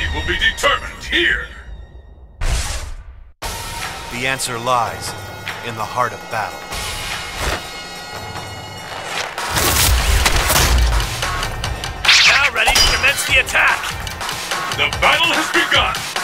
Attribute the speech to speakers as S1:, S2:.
S1: will be determined here.
S2: The answer lies in the heart of battle.
S3: Now ready to commence the attack!
S1: The battle has begun!